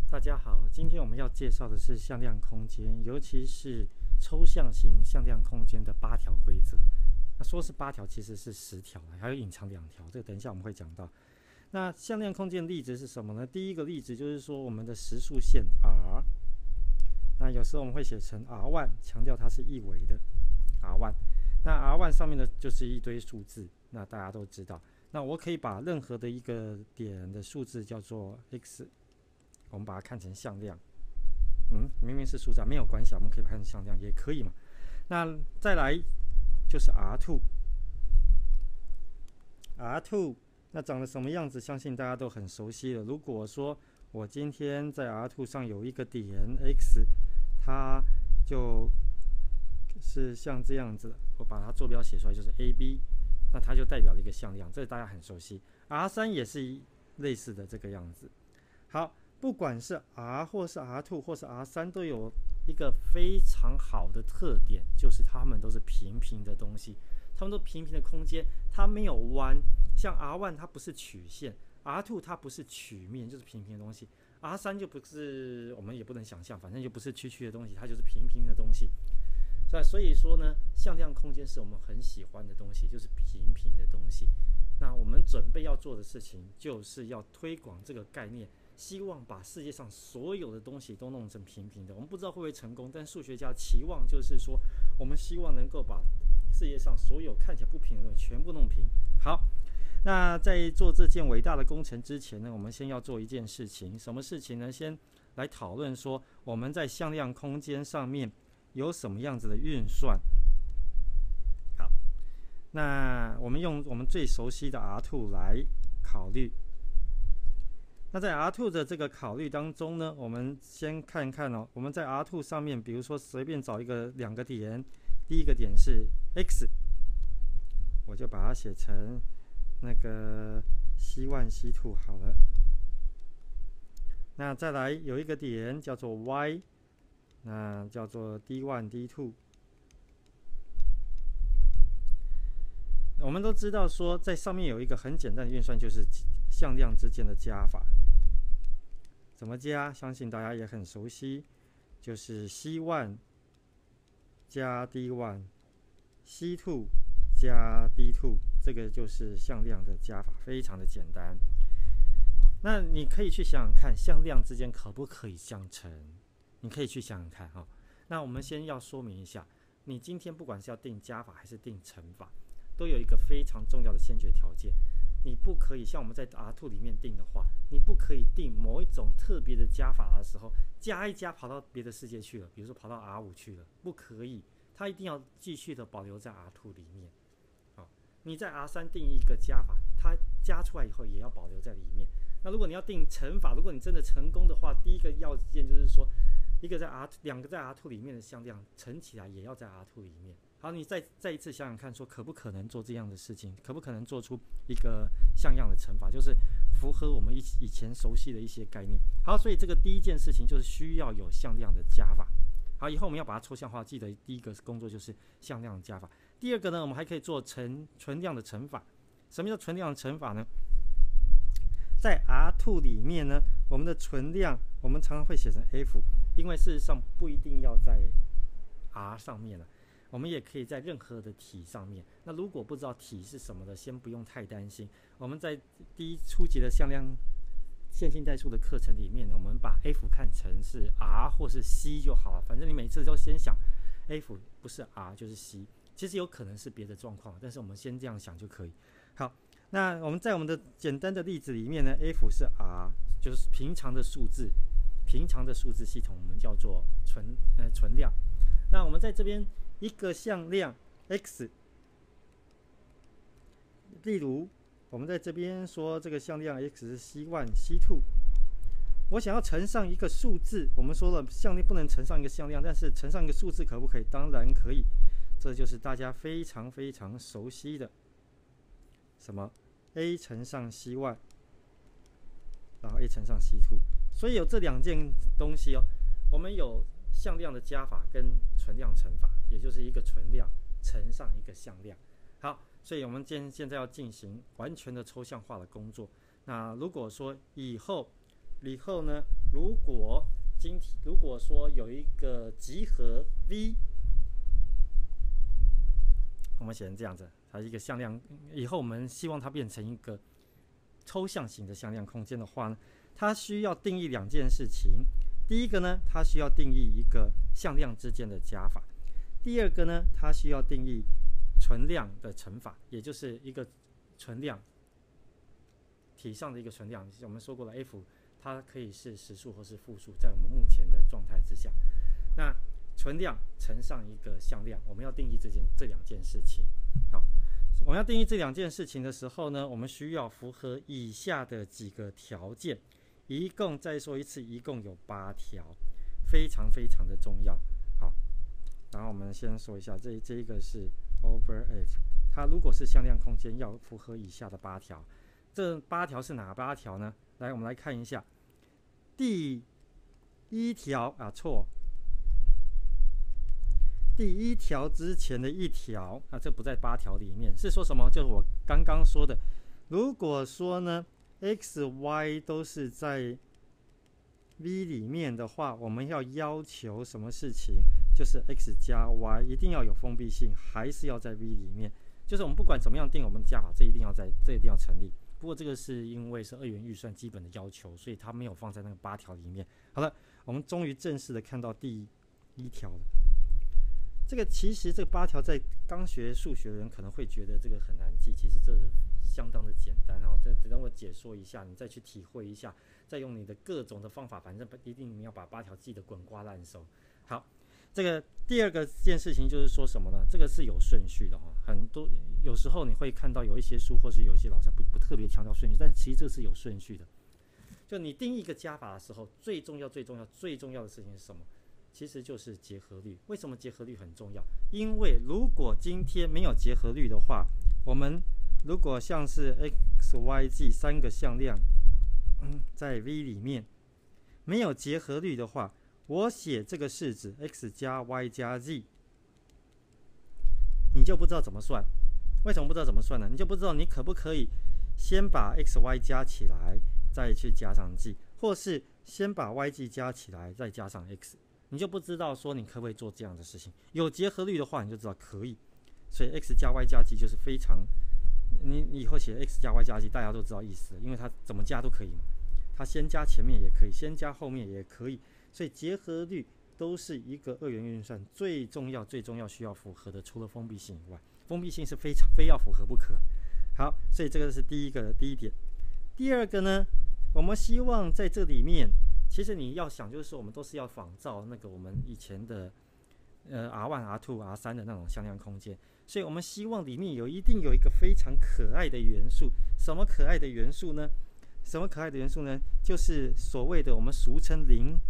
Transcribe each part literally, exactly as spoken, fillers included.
大家好，今天我们要介绍的是向量空间，尤其是抽象型向量空间的八条规则。那说是八条，其实是十条，还有隐藏两条，这个等一下我们会讲到。那向量空间的例子是什么呢？第一个例子就是说我们的实数线 r， 那有时候我们会写成 r 一， 强调它是一维的 r 一。那 r 一 上面的就是一堆数字，那大家都知道。那我可以把任何的一个点的数字叫做 x。我们把它看成向量，嗯，明明是数字，没有关系，我们可以看成向量也可以嘛。那再来就是 R 二 ，R 二 那长得什么样子？相信大家都很熟悉了。如果说我今天在 R 二 上有一个点 x， 它就是像这样子，我把它坐标写出来就是 A B， 那它就代表了一个向量，这大家很熟悉。R 三 也是类似的这个样子。好。不管是 R 或是 R 二 或是 R 三，都有一个非常好的特点，就是它们都是平平的东西，它们都平平的空间，它没有弯。像 R 一 它不是曲线， R 二 它不是曲面，就是平平的东西。R 三 就不是，我们也不能想象，反正就不是曲曲的东西，它就是平平的东西。所以说呢，向量空间是我们很喜欢的东西，就是平平的东西。那我们准备要做的事情，就是要推广这个概念。希望把世界上所有的东西都弄成平平的，我们不知道会不会成功，但数学家期望就是说，我们希望能够把世界上所有看起来不平的东西全部弄平。好，那在做这件伟大的工程之前呢，我们先要做一件事情，什么事情呢？先来讨论说我们在向量空间上面有什么样子的运算。好，那我们用我们最熟悉的 R 二 来考虑。那在 R 二 的这个考虑当中呢，我们先看看哦，我们在 R 二 上面，比如说随便找一个两个点，第一个点是 x， 我就把它写成那个 c 一 c 二 好了。那再来有一个点叫做 y， 那叫做 d 一 d 二。我们都知道说，在上面有一个很简单的运算，就是向量之间的加法。怎么加？相信大家也很熟悉，就是 c 一 加 d 一 c 二 加 d 二， 这个就是向量的加法，非常的简单。那你可以去想想看，向量之间可不可以相乘？你可以去想想看哈、哦。那我们先要说明一下，你今天不管是要定加法还是定乘法，都有一个非常重要的先决条件。你不可以像我们在 R 二 里面定的话，你不可以定某一种特别的加法的时候，加一加跑到别的世界去了，比如说跑到 R 五 去了，不可以，它一定要继续的保留在 R 二 里面。好，你在 R 三 定一个加法，它加出来以后也要保留在里面。那如果你要定乘法，如果你真的成功的话，第一个要件就是说，一个在 R 两个在 R 二 里面的向量乘起来也要在 R 二 里面。好，你再再一次想想看，说可不可能做这样的事情？可不可能做出一个像样的乘法，就是符合我们以以前熟悉的一些概念？好，所以这个第一件事情就是需要有向量的加法。好，以后我们要把它抽象化，记得第一个工作就是向量的加法。第二个呢，我们还可以做乘纯量的乘法。什么叫纯量的乘法呢？在 R 二 里面呢，我们的纯量我们常常会写成 f， 因为事实上不一定要在 R 上面了。我们也可以在任何的体上面。那如果不知道体是什么的，先不用太担心。我们在第一初级的向量线性代数的课程里面呢，我们把 f 看成是 r 或是 c 就好了。反正你每次都先想 f 不是 r 就是 c， 其实有可能是别的状况，但是我们先这样想就可以。好，那我们在我们的简单的例子里面呢 ，f 是 r， 就是平常的数字，平常的数字系统我们叫做纯呃纯量。那我们在这边一个向量 x， 例如我们在这边说这个向量 x 是 c 一 c 二， 我想要乘上一个数字，我们说了向量不能乘上一个向量，但是乘上一个数字可不可以？当然可以，这就是大家非常非常熟悉的什么 a 乘上 c 一， 然后 a 乘上 c 二， 所以有这两件东西哦，我们有向量的加法跟纯量乘法，也就是一个纯量乘上一个向量。好，所以我们现在要进行完全的抽象化的工作。那如果说以后以后呢，如果今天如果说有一个集合 V， 我们写成这样子，它是一个向量，以后我们希望它变成一个抽象型的向量空间的话呢，它需要定义两件事情。第一个呢，它需要定义一个向量之间的加法；第二个呢，它需要定义存量的乘法，也就是一个存量体上的一个存量。我们说过了 ，F 它可以是实数或是负数，在我们目前的状态之下，那存量乘上一个向量，我们要定义这件这两件事情。好，我们要定义这两件事情的时候呢，我们需要符合以下的几个条件，一共再说一次，一共有八条，非常非常的重要。好，然后我们先说一下，这这一个是 over F， 它如果是向量空间，要符合以下的八条。这八条是哪八条呢？来，我们来看一下，第一条啊，错。第一条之前的一条，啊，这不在八条里面，是说什么？就是我刚刚说的，如果说呢 ，x、y 都是在 v 里面的话，我们要要求什么事情？就是 x 加 y 一定要有封闭性，还是要在 v 里面？就是我们不管怎么样定我们的加法，这一定要在，这一定要成立。不过这个是因为是二元预算基本的要求，所以它没有放在那个八条里面。好了，我们终于正式的看到第一条了。这个其实这八条在刚学数学的人可能会觉得这个很难记，其实这相当的简单哈。这等我解说一下，你再去体会一下，再用你的各种的方法，反正一定你要把八条记得滚瓜烂熟。好，这个第二个件事情就是说什么呢？这个是有顺序的哈。很多有时候你会看到有一些书或是有一些老师不不特别强调顺序，但其实这是有顺序的。就你定义一个加法的时候，最重要、最重要、最重要的事情是什么？其实就是结合律。为什么结合律很重要？因为如果今天没有结合律的话，我们如果像是 x、y、z 三个向量、嗯、在 v 里面没有结合律的话，我写这个式子 x 加 y 加 z， 你就不知道怎么算。为什么不知道怎么算呢？你就不知道你可不可以先把 x、y 加起来，再去加上 z， 或是先把 y、z 加起来，再加上 x。你就不知道说你可不可以做这样的事情。有结合律的话，你就知道可以。所以 x 加 y 加 z 就是非常，你以后写 x 加 y 加 z， 大家都知道意思了，因为它怎么加都可以嘛。它先加前面也可以，先加后面也可以。所以结合律都是一个二元运算最重要、最重要需要符合的，除了封闭性以外，封闭性是非常非要符合不可。好，所以这个是第一个第一点。第二个呢，我们希望在这里面。其实你要想，就是说我们都是要仿照那个我们以前的呃 R 一、R 二、R 三的那种向量空间，所以我们希望里面有一定有一个非常可爱的元素。什么可爱的元素呢？什么可爱的元素呢？就是所谓的我们俗称零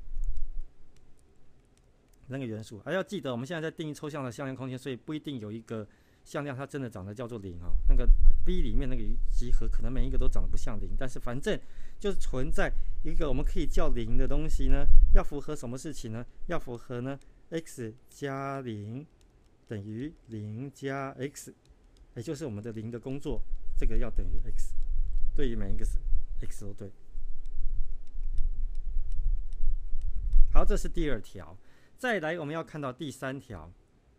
那个元素。还要记得，我们现在在定义抽象的向量空间，所以不一定有一个向量它真的长得叫做零哦。那个 B 里面那个集合可能每一个都长得不像零，但是反正就是存在一个我们可以叫零的东西呢，要符合什么事情呢？要符合呢 x 加零等于零加 x， 也就是我们的零的工作，这个要等于 x， 对于每一个 x 都对。好，这是第二条。再来，我们要看到第三条。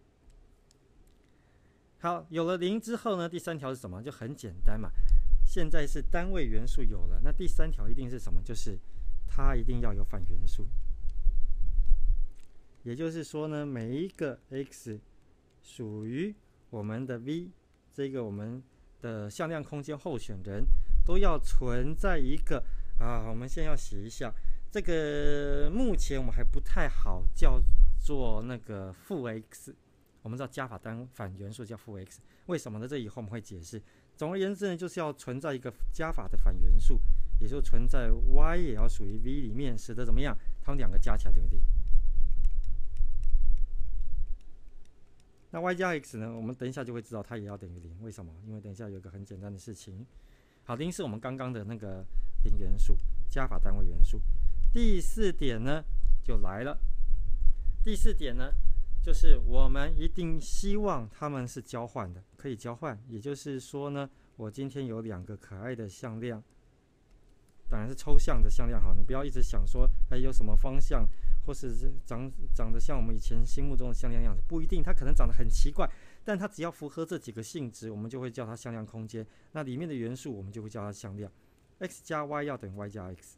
好，有了零之后呢，第三条是什么？就很简单嘛。现在是单位元素有了，那第三条一定是什么？就是它一定要有反元素。也就是说呢，每一个 x 属于我们的 v 这个我们的向量空间候选人，都要存在一个啊。我们先要写一下，这个目前我们还不太好叫做那个负 x。我们知道加法单反元素叫负 x， 为什么呢？这以后我们会解释。总而言之呢，就是要存在一个加法的反元素，也就存在 y 也要属于 v 里面，使得怎么样？它们两个加起来等于零。那 y 加 x 呢？我们等一下就会知道它也要等于零。为什么？因为等一下有一个很简单的事情。好，零是我们刚刚的那个零元素，加法单位元素。第四点呢，就来了。第四点呢？就是我们一定希望它们是交换的，可以交换。也就是说呢，我今天有两个可爱的向量， 当然是抽象的向量好，你不要一直想说，哎，有什么方向，或是长长得像我们以前心目中的向量样子，不一定，它可能长得很奇怪，但它只要符合这几个性质，我们就会叫它向量空间。那里面的元素我们就会叫它向量。x 加 y 要等于 y 加 x，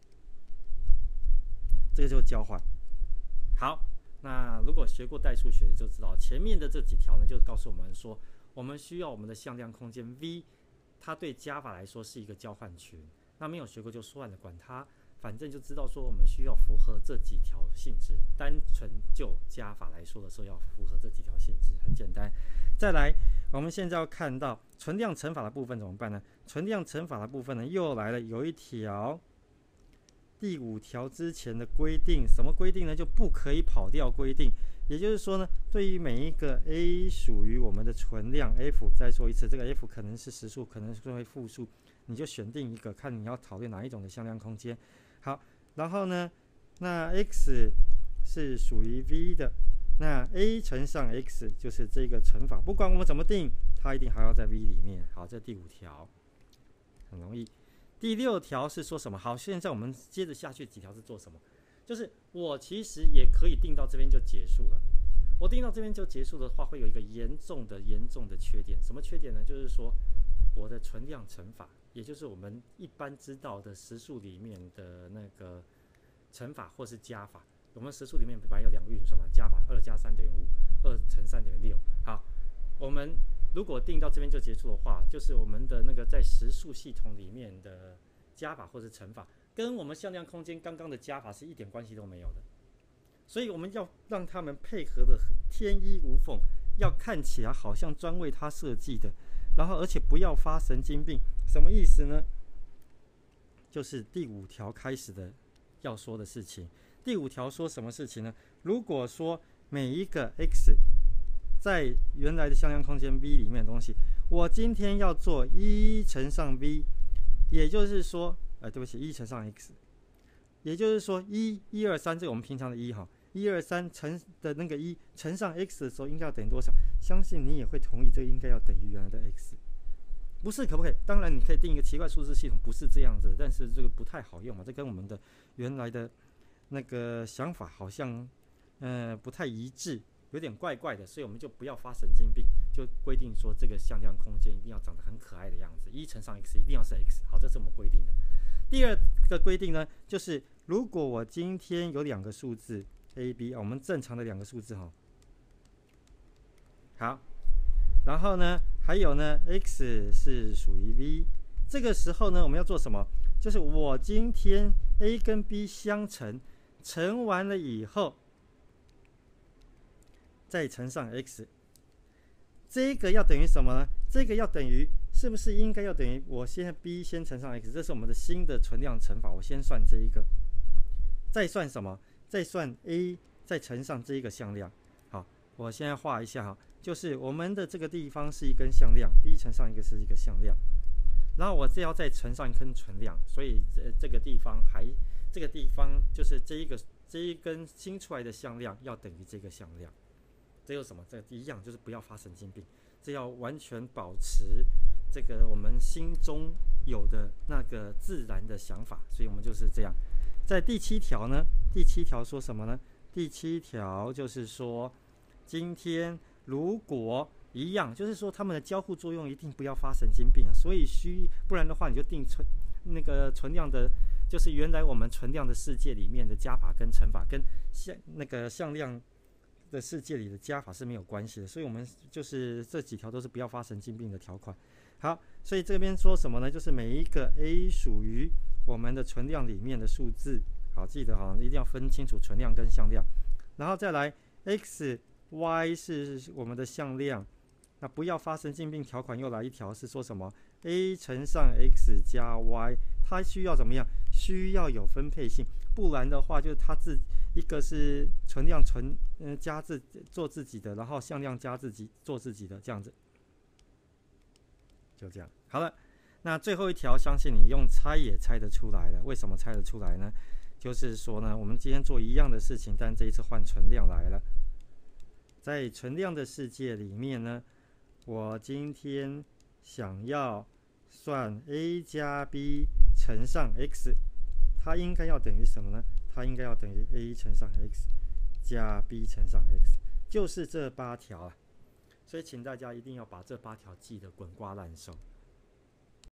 这个就是交换。好，那如果学过代数学的就知道，前面的这几条呢，就告诉我们说，我们需要我们的向量空间 V， 它对加法来说是一个交换群。那没有学过就算了，管它，反正就知道说我们需要符合这几条性质。单纯就加法来说的时候，要符合这几条性质，很简单。再来，我们现在要看到存量乘法的部分怎么办呢？存量乘法的部分呢，又来了，有一条。第五条之前的规定，什么规定呢？就不可以跑掉规定。也就是说呢，对于每一个 a 属于我们的存量 f， 再说一次，这个 f 可能是实数，可能是会负数，你就选定一个，看你要讨论哪一种的向量空间。好，然后呢，那 x 是属于 v 的，那 a 乘上 x 就是这个乘法，不管我们怎么定，它一定还要在 v 里面。好，这第五条很容易。第六条是说什么？好，现在我们接着下去几条是做什么？就是我其实也可以定到这边就结束了。我定到这边就结束的话，会有一个严重的、严重的缺点。什么缺点呢？就是说我的存量乘法，也就是我们一般知道的实数里面的那个乘法或是加法。我们实数里面本来有两个运算嘛，加法二加三等于五，二乘三等于六。好，我们如果定到这边就结束的话，就是我们的那个在实数系统里面的加法或是乘法，跟我们向量空间刚刚的加法是一点关系都没有的。所以我们要让他们配合的天衣无缝，要看起来好像专为它设计的，然后而且不要发神经病。什么意思呢？就是第五条开始的要说的事情。第五条说什么事情呢？如果说每一个 x在原来的向量空间 V 里面的东西，我今天要做一乘上 V， 也就是说，呃，对不起，一乘上 x， 也就是说一、一二三，这个我们平常的一哈，一二三乘的那个一乘上 x 的时候，应该要等于多少？相信你也会同意，这个应该要等于原来的 x。不是可不可以？当然你可以定一个奇怪数字系统，不是这样子，但是这个不太好用嘛，这跟我们的原来的那个想法好像，呃，不太一致。有点怪怪的，所以我们就不要发神经病，就规定说这个向量空间一定要长得很可爱的样子，一乘上 x 一定要是 x。好，这是我们规定的。第二个规定呢，就是如果我今天有两个数字 a、b， 我们正常的两个数字哈，好，然后呢，还有呢 x 是属于 v， 这个时候呢，我们要做什么？就是我今天 a 跟 b 相乘，乘完了以后。再乘上 x， 这个要等于什么呢？这个要等于，是不是应该要等于我先 b 先乘上 x？ 这是我们的新的存量乘法，我先算这一个，再算什么？再算 a， 再乘上这一个向量。好，我现在画一下哈，就是我们的这个地方是一根向量 ，b 乘上一个是一个向量，然后我这要再乘上一根存量，所以这这个地方还这个地方就是这一个这一根新出来的向量要等于这个向量。这有什么？这一样就是不要发神经病，这要完全保持这个我们心中有的那个自然的想法，所以我们就是这样。在第七条呢，第七条说什么呢？第七条就是说，今天如果一样，就是说它们的交互作用一定不要发神经病啊，所以需不然的话你就定存那个存量的，就是原来我们存量的世界里面的加法跟乘法跟向那个向量。的世界里的加法是没有关系的，所以我们就是这几条都是不要发神经病的条款。好，所以这边说什么呢？就是每一个 a 属于我们的存量里面的数字，好，记得哈，一定要分清楚存量跟向量。然后再来 x、y 是我们的向量，那不要发神经病条款又来一条是说什么 ？a 乘上 x 加 y， 它需要怎么样？需要有分配性，不然的话就是它自一个是存量存嗯加自做自己的，然后向量加自己做自己的这样子，就这样好了。那最后一条，相信你用猜也猜得出来了。为什么猜得出来呢？就是说呢，我们今天做一样的事情，但这一次换存量来了。在存量的世界里面呢，我今天想要算 a 加 b 乘上 x， 它应该要等于什么呢？它应该要等于 a 乘上 x 加 b 乘上 x， 就是这八条啊。所以请大家一定要把这八条记得滚瓜烂熟。